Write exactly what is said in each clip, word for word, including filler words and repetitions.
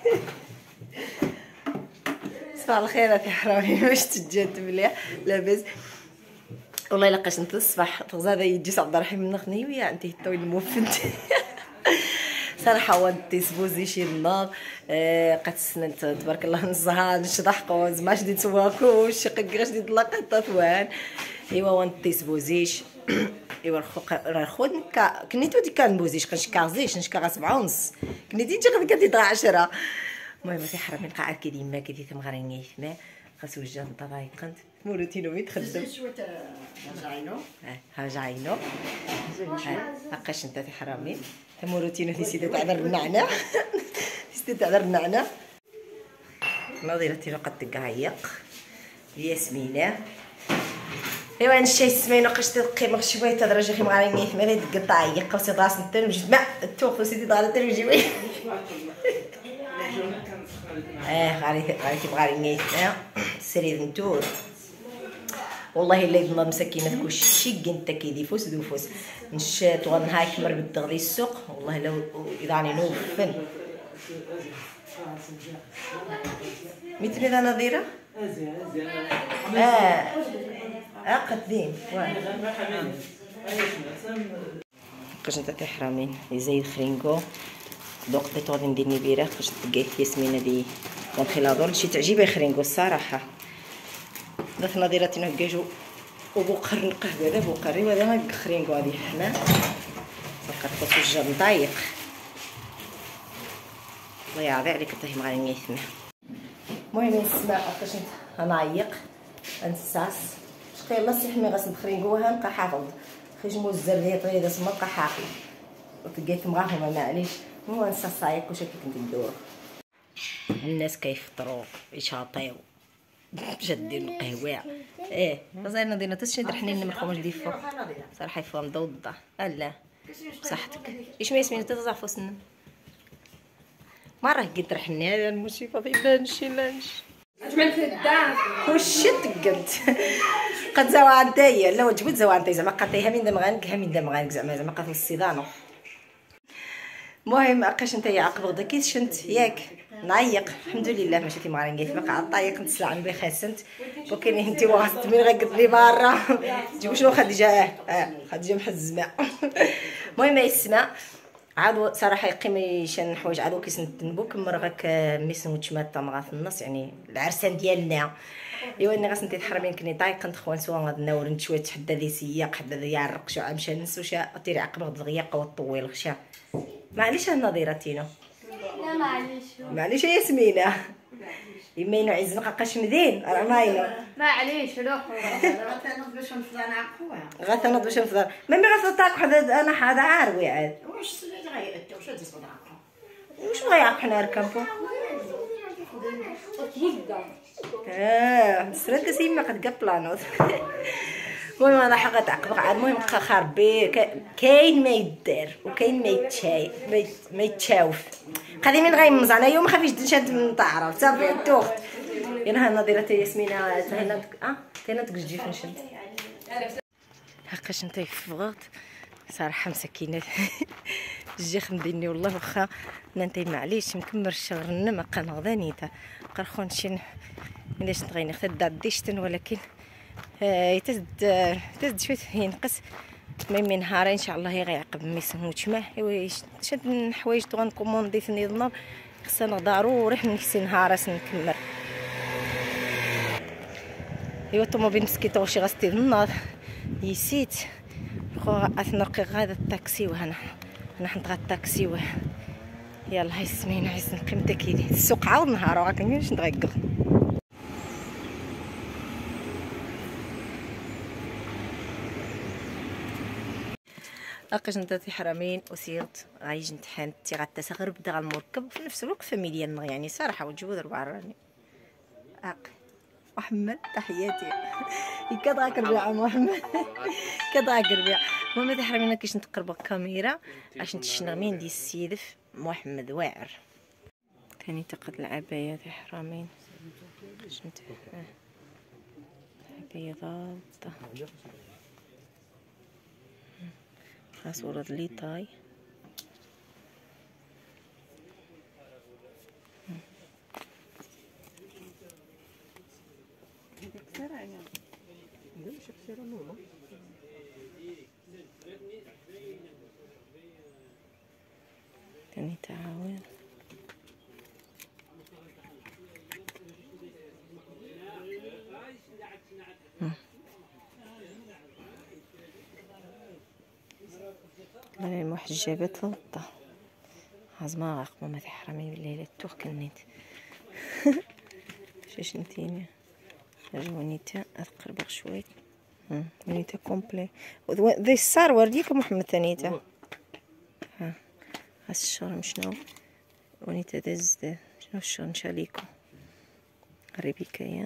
صباح الخير يا حرامي. واش تجات مليح لاباس والله الا قاش الصباح تغزا يجي عبد الرحيم من خنيويه انت الطويل الموفنت صراحه هو تيسبوزي شي النار قد سنت تبارك الله نصها نشضحقو زعما شدي تسواكوش قكاش دي طلق الطفوان ايوا وانت تيسبوزيش ايوا الخوق راه خود نكا كنيتو دي كان بوزيش كنشكازيش نشكا سبعة ونص كنيتي تجي قد كدي عشرة. المهم في حرامي القاعه كيدي ما كيدي تمغريني ثما خاصو وجه نطايقنت مورتينو مي تخدم هاجاينو هاجاينو هاكاش انت حرامي مورتينو في سيده تعذر بالنعناع سيده تعذر بالنعناع نظيرتي قد تقايق ياسمينه ايوا نشي سمينو قاش تقيم شويه تدرج خي مغاريني ثما لي تقطع يقا سي راس نتن جمع التوخ سيدي ضالت الجوي اه غاري غاري تبغاريني ثما سريد نتور والله الا يضنا مسكينه كلشي كنت كيدي فوس دو فوس نشات ونهاك مر بالدغري السوق والله لو يضاني نوفن مثل انا نظيره اه اقدين كاش انت تحرمين يزيد خرينكو دوق دي طول ندير نبيره كاش تلقيت ياسمينه دي الخلاضور شي تعجبي خرينكو الصراحه درت نظيرتي نهكاجو وبقر القهوه هذا بقري وهذا ما خرينكو هذه حنا فقط توجه نطايق الله يعافي عليك طيب مغاريني ثما. المهم نسمع كاش نعيق نساس شقي الله سي حمي غاس نخرينكوها نبقى حافظ خيجمو الزريه طريده تما نبقى حافظ وتلقيت معاهم معليش هو نسى صايق واش كنت ندور. الناس كيفطروا يشاطيو شادين القهوه ايه غزال نضينا تشد حنين من خمس دي فوق صراحه يفهم ضوضه لا بصحتك ايش ما يسمين تضعف فوسنا مره قد رحنا هذا المشي فاضي لانشي لانش جمعت الدار وش تقلت قد زوا عندي لا وجبت زوا عندي زعما قطيها من دم غانك من دم غانك زعما زعما قطي الصيدانه. المهم اقاش نتا يعقب غدا كي شنت ياك نعيق الحمد لله ماشي تي مغارين كيف بقى عطايق نتسلع بي خاسنت وكاين انت واست من غقد لي برا جيبوا شنو خديجه اه خديجه محزمه. المهم يسمع عاد صراحه يقيم شان حوايج عاد كيسنتنبو كمر غاك ميسن وتشمات طمغا في النص يعني العرسان ديالنا ايوا اني غاس نتي تحرمين كني طايق نتخوان سوا غاد ناور شويه تحدى لي سياق حدا لي يعرق شو عام شان نسوشا طير عقب غد الغياق والطويل غشا معليش النظيرتينو لا معليش معليش ياسمينه يمينو عز نقاش مدين راه ماينو معليش روح غتنوض باش نفضل نعقوها غتنوض باش نفضل مامي غتفضل تاكل انا حدا عاروي عاد واش سليت غايت واش تسبق نعقو واش غيعق حنا نركبو اه سرد سيما قد قبلانوت. المهم انا حقا تعقب عاد المهم خربي كاين ما يدار وكاين ما يتشاي ما يتشاوف قادي من غيمز انا يوم خافيش نشد من طعره صافي التوخت يانا نظيرتي ياسمينه تهنا اه تهنا تجي في نشد هاكاش نتا فغط صراحه مسكينه جي خمديني والله واخا ننتي معليش مكمر الشهر نما قا نغدانيتا قرخون شي علاش تغيني خد ديشتن ولكن آه تزد آه تزد شويه ينقص من نهار ان شاء الله هي غيعقب ما يسموش ما ايوا شاد حوايج تو غنكوموندي في النظام خصنا ضروري نكسي نهار نكمل ايوا الطوموبيل مسكيتو شي غاستي النار يسيت خو اثنرقي غادا الطاكسي وهنا انا حنطغى الطاكسي و يلا هاي سمينا عايز نقيم تاكيدي السوق عاود نهار وراك نمشي نتغيق لقيت نتا حرامين وسيرت غايج نتحان تي غتسغر بدا غنركب في نفس الوقت فاميليا يعني صراحه وجبود ربع راني اق محمد تحياتي كضاك ربيع محمد كضاك ربيع المهم تحرمينا كيش نتقرب الكاميرا عشان تشنغمين دي السيدف محمد واعر ثاني تقد العبايه تحرمين شنت عبايه ضابطه خاص ورد لي طاي حجابات للدار هازما غاقمو ما تحرمي بالليل التوخ كنيت شاش نتيني جوانيتا اتقربق شويه ونيتا كومبلي ذي الصار ورديك محمد ثانيتا ها هاس الشرم شنو ونيتا دز شنو الشرم شاليكو ريبيكا يا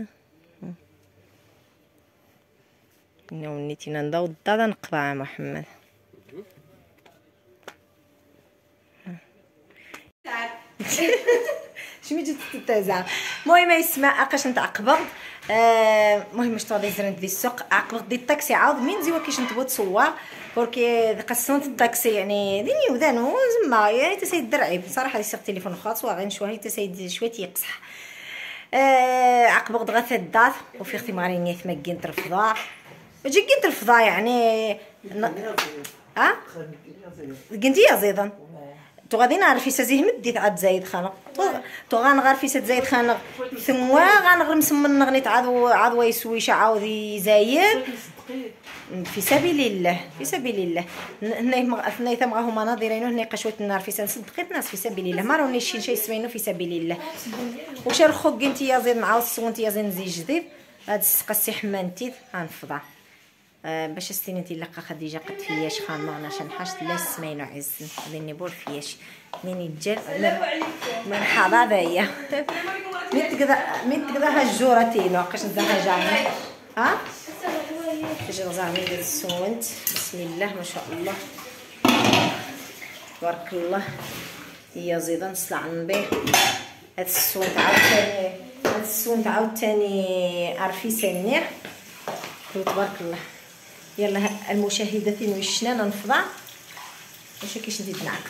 إنه ونيتي ننضو الضاده نقبع محمد شمي جيت تتزع المهم يسمع اقاش نتعقبض المهم واش تغادي زرنت دي السوق عقبض دي الطاكسي عاود من زيوا كيش نتبغي تصور بوركي قسنت الطاكسي يعني ديني ودانو زعما يعني تسيد درعيب صراحه يسيق تليفون خاص واغي شويه تسيد شويه يقصح أه عقبض غا الدار وفي اختي ماريني ثمكين ترفضا جي كنت الفضا يعني ها كنتي يا زيدان تو غادي نعرف يسازيه مديت عاد زايد خانق تو غنغار في سات زايد خانق ثم غنغر مسمن نغنيت عاد عاد ويسويش عاود يزايد في سبيل الله في سبيل الله هنا هنا ثم هما ناظرين هنا قشوه النار في سن صدقيت ناس في سبيل الله ما روني شي شي سمينو في سبيل الله واش رخو كنتي يا زيد مع الصونتي يا زيد زي جديد هاد السقسي حمانتي غنفضا أه باش استينتي لقا خديجه قد فياش خامه انا شنحاش لا سمينو عز غادي بور فياش من يتجر من حضابيه من تقدر من تقدر هالجورتين وقاش نزها جامي ها تجي زعما ندير السونت بسم الله ما شاء الله تبارك الله هي زيدان نصلع به هاد السونت عاوتاني هاد السونت عاوتاني عرفي سنير تبارك الله يلا المشاهدات وشنا نفضع واش كيش ندير نعقب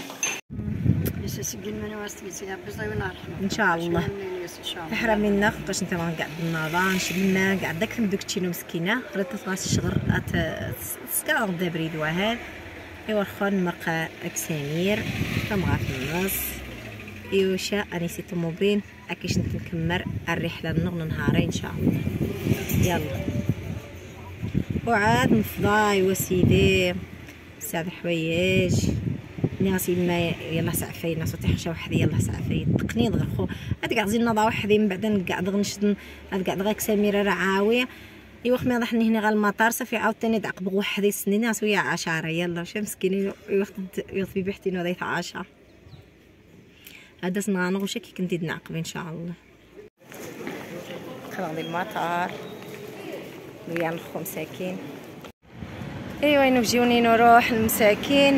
ان شاء الله تحرم منا باش انت ما قاعد بالنظام نشدنا قاعد داك دوك تشينو مسكينه رات تغاس الشغر تسكا غدا بريد وهاد ايوا خون مرقه اكسامير تمغا في النص ايوشا انيسي طوموبيل اكيش نكمر الرحله النغ نهارين ان شاء الله يلا وعاد نفضاي وسيدي ساعد حوايج ناسي ما يلا سعفي ناس تحشا وحدي يلا سعفي تقنيض غير خو هاد كاع زين نضا وحدي من بعد نقعد غنشد هاد كاع غير سميره راه عاويه ايوا خمي ضحني هنا غا المطار صافي عاوتاني دعقب وحدي سنين ناس ويا عشرة يلا شي مسكينين يوقت يطفي بحتي نو ضيت عشرة هذا صنعنا وش كي كنتي نعقب ان شاء الله خلص المطار ويا الخو مساكين ايوا نجيوني نروح المساكين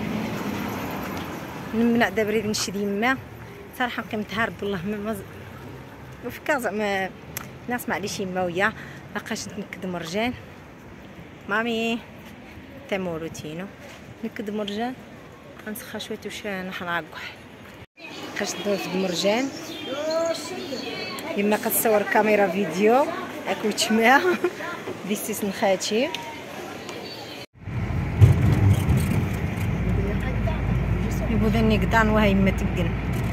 نمنع دابريد نشد يما صراحه قيمت هارب والله ما وفكا زعما الناس معليش يما ويا باقاش نكد مرجان مامي تموروتينو نكد مرجان غنسخا شويه واش نحنعقح باقاش ندوز المرجان يما كتصور كاميرا فيديو اكل تشمع ديستيس نخاتي يبودني قدان وهاي ما تقن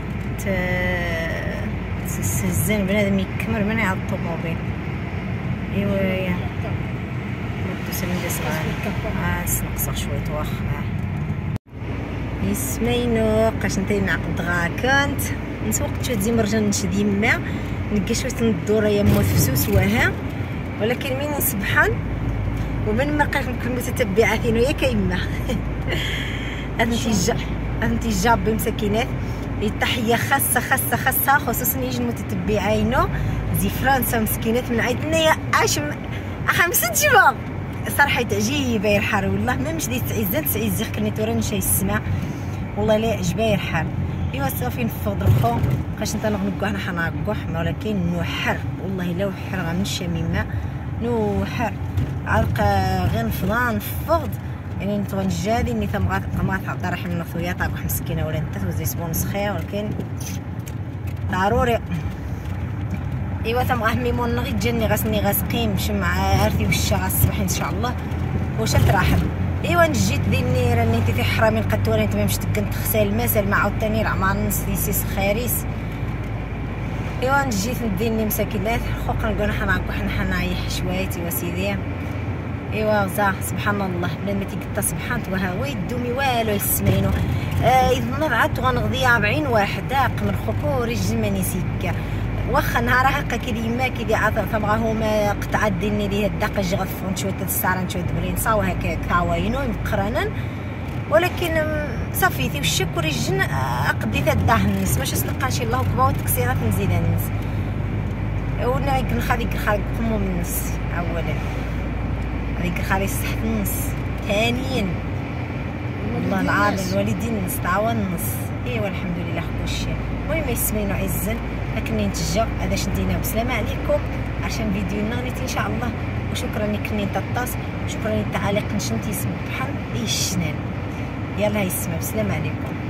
تسزن بنادم يكمر من على الطوموبيل ايوا يا ندوس من صغار نقصر شويه واخ يسمينو بقاش نتاي نعقد غا كنت نسوق تشدي مرجان نشد يما نلقى شويه ندور يا موت فسوس وها ولكن من سبحان ومن ما بقاش نكون متتبعاتين ويا كيما انتي جا انتي جاب مسكينات التحيه خاصه خاصه خاصه خصوصا يجي المتتبعينو زي فرنسا مسكينات من عيطنا يا اش خمسة جباب صراحه تعجيبه الحال والله ما مش ديت تعزات تعيز زيخ كني تورن شي السماء والله لا عجباي الحال ايوا صافي نفض الخو بقاش انت نغنقح انا حنقح ولكن نوحر والله لا وحر غنمشي مما نوحر علق غير نفضا نفض يعني نتو نجادي ني ثم ما تعطى رحم من خويا طاق مسكينه ولا انت وزي سبون سخيه ولكن ضروري ايوا ثم غهمي مون نغي تجني غسني غاسقيم شمع عارفي وش الصباح ان شاء الله واش تراحل ايوا نجيت ديني راني تي حرامي القطوره انت ما مش تكن تغسل المسال مع عاوتاني راه مع نص ديسيس خاريس ايوا نجيت نديني مساكنات خوق نقول حنا نقول حنا نعيح شويه وسيدي ايوا صح سبحان الله بلا ما تيقطع سبحانت وها هو يدومي والو يسمعينو آه يظن عاد غنغضي أربعين واحد من خبور الجماني سيكا واخا نهار هكا كي ما كي عطا تبغاهم قطعه ديني ليه الدق جغفون شويه السعران شويه برين صاو هكا كاوينو مقرانا ولكن صافيتي والشكر الجن قديت الداه الناس باش نلقى شي الله كبا وتكسيرات نزيد الناس ونا نخلي نخلي قمو من الناس اولا هذيك خالي صحت النص ثانيا والله العظيم الوالدين النص تعاون النص ايوا الحمد لله خوشي المهم يسمينو عزا لكن نتجا هذا شدينا بسلامه عليكم عشان فيديونا نيت ان شاء الله وشكرا لك ني طاطاس وشكرا للتعاليق نشنتي سبحان اي الشنان يلا يسمع بسلامه عليكم.